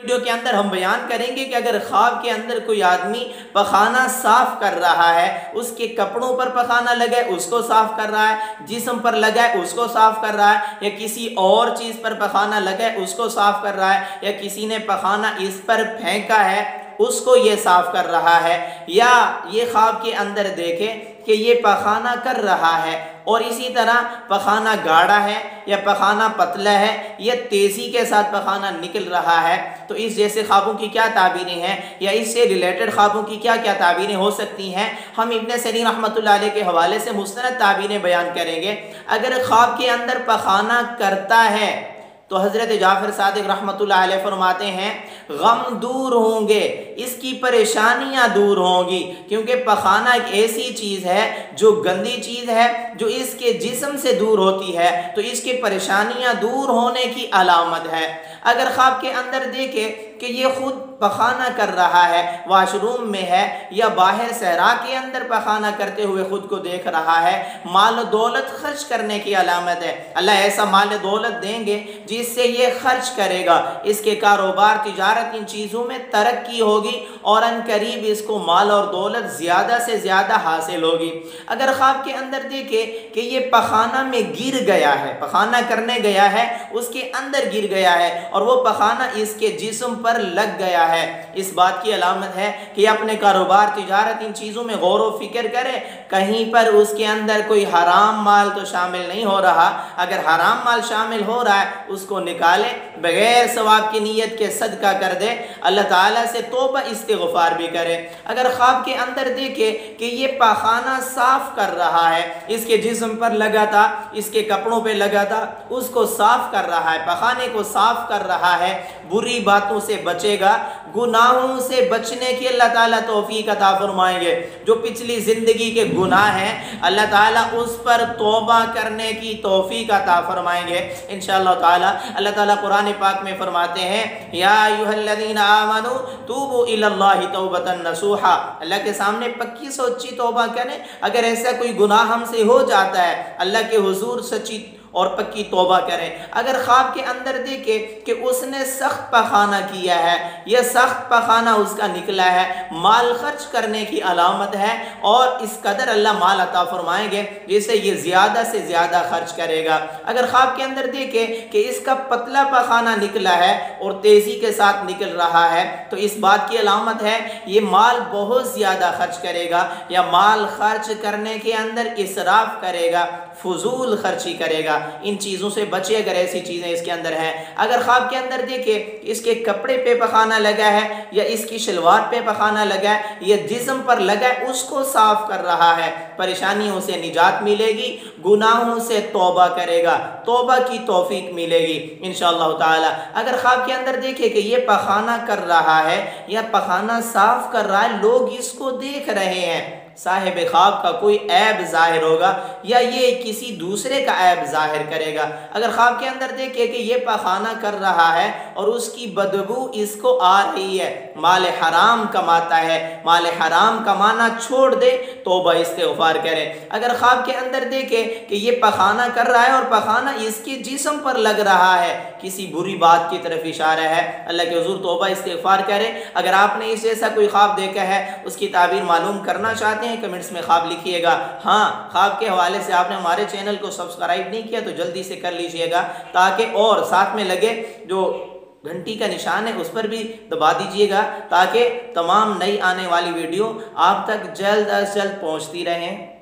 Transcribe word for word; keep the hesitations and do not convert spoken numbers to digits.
Video के अंदर हम बयान करेंगे कि अगर ख्वाब के अंदर कोई आदमी पखाना साफ कर रहा है, उसके कपड़ों पर पखाना लगा है उसको साफ कर रहा है, जिस्म पर लगा है उसको साफ कर रहा है, या किसी और चीज़ पर पखाना लगा है उसको साफ कर रहा है, या किसी ने पखाना इस पर फेंका है उसको ये साफ कर रहा है, या ये ख्वाब के अंदर देखे कि ये पखाना कर रहा है और इसी तरह पखाना गाढ़ा है या पखाना पतला है या तेज़ी के साथ पखाना निकल रहा है, तो इस जैसे ख्वाबों की क्या ताबीरें हैं या इससे रिलेटेड ख्वाबों की क्या क्या ताबीरें हो सकती हैं, हम इब्न सीरीन रहमतुल्लाह अलैह के हवाले से मुस्तनद ताबीरें बयान करेंगे। अगर ख्वाब के अंदर पखाना करता है तो हज़रत जाफ़र सादिक रहमतुल्लाह अलैह फरमाते हैं गम दूर होंगे, इसकी परेशानियां दूर होंगी, क्योंकि पखाना एक ऐसी चीज़ है जो गंदी चीज़ है, जो इसके जिस्म से दूर होती है, तो इसकी परेशानियां दूर होने की अलामत है। अगर ख्वाब के अंदर देखे कि ये खुद पखाना कर रहा है, वाशरूम में है या बाहर सहरा के अंदर पखाना करते हुए खुद को देख रहा है, माल दौलत खर्च करने की अलामत है। अल्लाह ऐसा माल दौलत देंगे जिससे ये खर्च करेगा, इसके कारोबार तिजारत इन चीज़ों में तरक्की होगी और अन करीब इसको माल और दौलत ज़्यादा से ज़्यादा हासिल होगी। अगर ख्वाब के अंदर देखे कि ये पखाना में गिर गया है, पखाना करने गया है उसके अंदर गिर गया है और वो पखाना इसके जिस्म पर लग गया है, इस बात की अलामत है कि अपने कारोबार तिजारत इन चीज़ों में गौर व फिक्र करे, कहीं पर उसके अंदर कोई हराम माल तो शामिल नहीं हो रहा। अगर हराम माल शामिल हो रहा है उसको निकाले, बगैर सवाब की नीयत के सदका कर दे, अल्लाह ताला से तौबा इस्तिग़फ़ार भी करे। अगर ख्वाब के अंदर देखे कि ये पखाना साफ कर रहा है, इसके जिस्म पर लगा था, इसके कपड़ों पे लगा था, उसको साफ कर रहा है, पखाने को साफ कर रहा है, बुरी बातों से बचेगा, गुनाहों से बचने की अल्लाह ताला तौफीक अता फरमाएंगे। जो पिछली ज़िंदगी के गुनाह हैं अल्लाह ताला उस पर तौबा करने की तौफीक अता फरमाएंगे इंशाअल्लाह ताला। अल्लाह ताला कुरान पाक में फरमाते हैं या अय्युहल्लज़ीना आमनू तूबू इलल्लाहि तौबतन नसूहा, अल्लाह के सामने पक्की सच्ची तौबा करें। अगर ऐसा कोई गुनाह हमसे हो जाता है अल्लाह के हुजूर सच्ची और पक्की तौबा करें। अगर ख्वाब के अंदर देखे कि उसने सख्त पखाना किया है, यह सख्त पखाना उसका निकला है, माल खर्च करने की अलामत है और इस कदर अल्लाह माल अता फरमाएंगे जिससे ये ज़्यादा से ज़्यादा खर्च करेगा। अगर ख्वाब के अंदर देखे कि इसका पतला पखाना निकला है और तेज़ी के साथ निकल रहा है, तो इस बात की अलामत है ये माल बहुत ज़्यादा खर्च करेगा या माल खर्च करने के अंदर इसराफ करेगा, फजूल खर्ची करेगा। इन चीज़ों से बचे अगर ऐसी चीज़ें इसके अंदर हैं। अगर ख्वाब के अंदर देखे इसके कपड़े पे पखाना लगा है या इसकी शलवार पे पखाना लगा है या जिस्म पर लगा है, उसको साफ कर रहा है, परेशानियों से निजात मिलेगी, गुनाहों से तौबा करेगा, तौबा की तौफीक मिलेगी इंशाअल्लाह ताला। अगर ख्वाब के अंदर देखे कि ये पखाना कर रहा है या पखाना साफ कर रहा है, लोग इसको देख रहे हैं, साहिब ख्वाब का कोई ऐब जाहिर होगा या ये किसी दूसरे का ऐब जाहिर करेगा। अगर ख्वाब के अंदर देखे कि ये पखाना कर रहा है और उसकी बदबू इसको आ रही है, माल हराम कमाता है, माल हराम कमाना छोड़ दे, तौबा इस्तिग़फ़ार करे। अगर ख्वाब के अंदर देखे कि ये पखाना कर रहा है और पखाना इसके जिस्म पर लग रहा है, किसी बुरी बात की तरफ इशारा है, अल्लाह के हुज़ूर तौबा इस्तिग़फ़ार करे। अगर आपने इस जैसा कोई ख्वाब देखा है, उसकी ताबीर मालूम करना चाहते हैं, कमेंट्स में ख्वाब लिखिएगा। हाँ, ख्वाब के हवाले से आपने हमारे चैनल को सब्सक्राइब नहीं किया तो जल्दी से कर लीजिएगा, ताकि और साथ में लगे जो घंटी का निशान है उस पर भी दबा दीजिएगा, ताकि तमाम नई आने वाली वीडियो आप तक जल्द अज जल्द पहुंचती रहें।